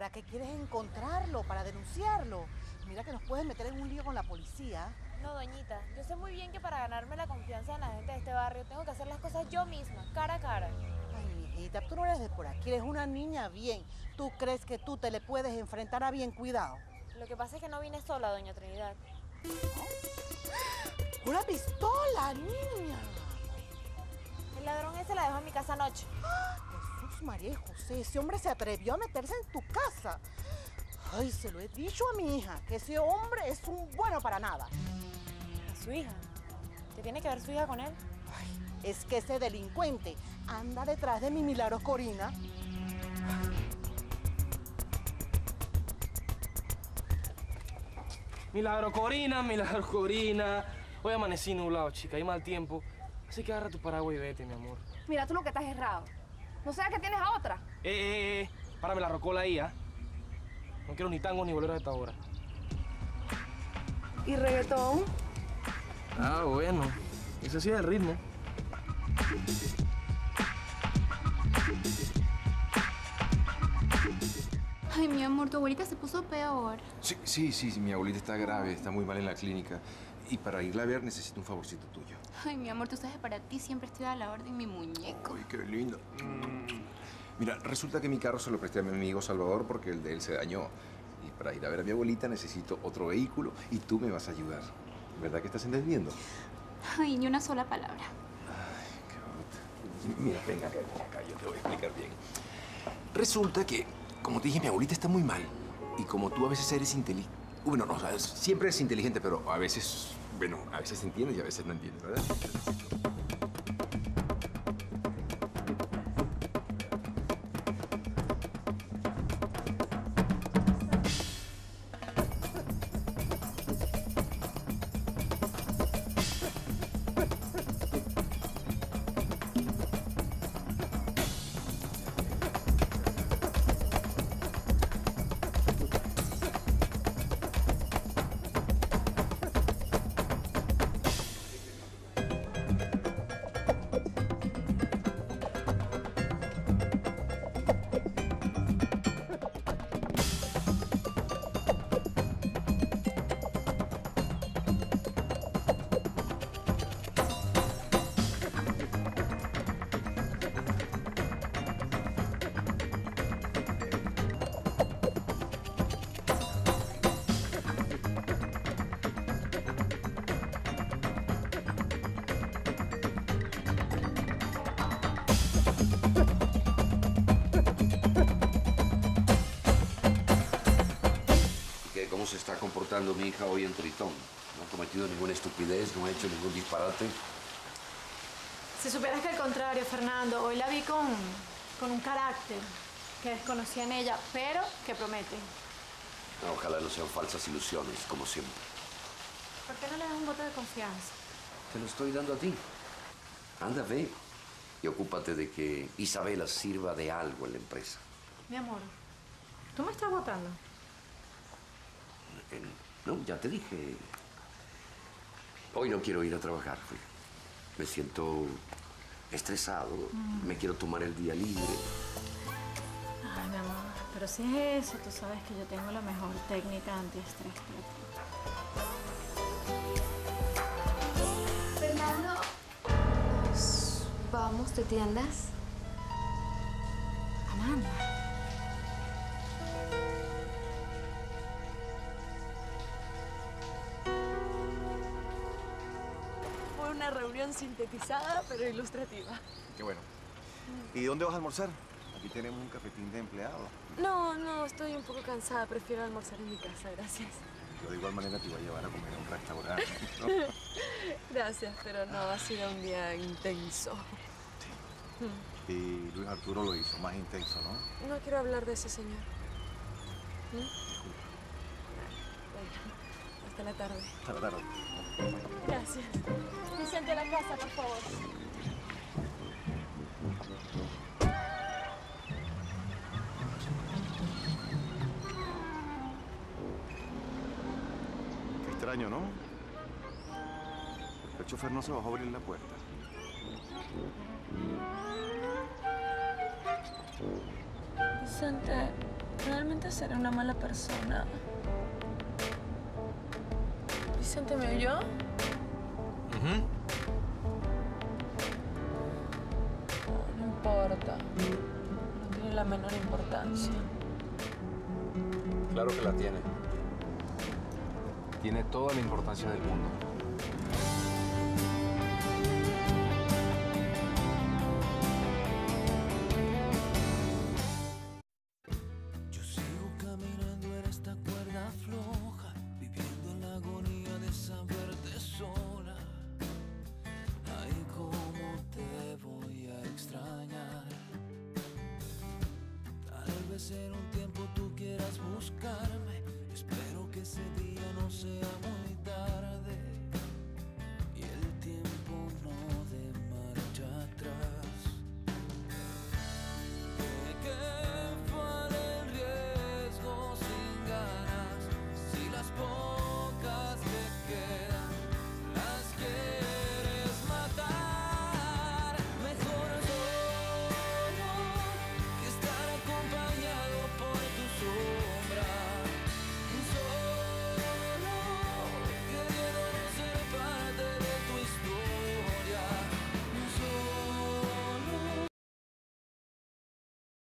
Niña, que quieres encontrarlo para denunciarlo. Mira que nos puedes meter en un lío con la policía. No, doñita, yo sé muy bien que para ganarme la confianza de la gente de este barrio tengo que hacer las cosas yo misma, cara a cara. Ay, mijita, tú no eres de por aquí, eres una niña bien. ¿Tú crees que tú te le puedes enfrentar a bien cuidado? Lo que pasa es que no vine sola, doña Trinidad. ¡Una pistola, niña! El ladrón ese la dejó en mi casa anoche. Jesús, María y José, ese hombre se atrevió a meterse en tu casa. Ay, se lo he dicho a mi hija, que ese hombre es un bueno para nada. ¿A su hija? ¿Qué tiene que ver su hija con él? Ay, es que ese delincuente anda detrás de mi Milagros Corina. Milagro Corina. Hoy amanecí nublado, chica, hay mal tiempo. Así que agarra tu paraguas y vete, mi amor. Mira, tú lo que estás errado. ¿No sabes que tienes a otra? Párame la rocola ahí, ¿ah? No quiero ni tangos ni boleros a esta hora. ¿Y reggaetón? Ah, bueno. Ese sí es el ritmo. Ay, mi amor, tu abuelita se puso peor. Sí, mi abuelita está grave, está muy mal en la clínica. Y para irla a ver necesito un favorcito tuyo. Ay, mi amor, tú sabes, para ti siempre estoy a la orden, mi muñeco. Ay, qué lindo. Mira, resulta que mi carro se lo presté a mi amigo Salvador porque el de él se dañó. Y para ir a ver a mi abuelita necesito otro vehículo y tú me vas a ayudar. ¿Verdad que estás entendiendo? Ay, ni una sola palabra. Ay, qué bonito. Mira, venga acá, yo te voy a explicar bien. Resulta que, como te dije, mi abuelita está muy mal. Y como tú a veces eres inteligente... Bueno, no, siempre eres inteligente, pero a veces... Bueno, a veces entiendes y a veces no entiendes, ¿verdad? ¿Cómo se está comportando mi hija hoy en Tritón? No ha cometido ninguna estupidez, no ha hecho ningún disparate. Si supieras que al contrario, Fernando, hoy la vi con un carácter que desconocía en ella, pero que promete. No, ojalá no sean falsas ilusiones, como siempre. ¿Por qué no le das un voto de confianza? Te lo estoy dando a ti. Anda, ve y ocúpate de que Isabela sirva de algo en la empresa. Mi amor, ¿tú me estás votando? No, ya te dije. Hoy no quiero ir a trabajar. Me siento estresado. Me quiero tomar el día libre. Ay, mi amor, pero si es eso, tú sabes que yo tengo la mejor técnica antiestrés para ti. Fernando, ¿nos vamos de tiendas? Amanda. Fue una reunión sintetizada, pero ilustrativa. Qué bueno. ¿Y dónde vas a almorzar? Aquí tenemos un cafetín de empleados. No, estoy un poco cansada. Prefiero almorzar en mi casa, gracias. Yo de igual manera te voy a llevar a comer a un restaurante, ¿no? Gracias, pero no, ha sido un día intenso. Sí. Y Luis Arturo lo hizo más intenso, ¿no? No quiero hablar de ese señor. Bueno, hasta la tarde. Hasta la tarde. Gracias. Vicente, a la casa, por favor. Qué extraño, ¿no? El chofer no se bajó a abrir la puerta. Vicente, Realmente seré una mala persona. ¿Vicente me oyó? No importa. No tiene la menor importancia. Claro que la tiene. Tiene toda la importancia del mundo. Yo sigo caminando en esta cuerda floja, viviendo en la agonía de saberte sola. Ay, cómo te voy a extrañar. Tal vez en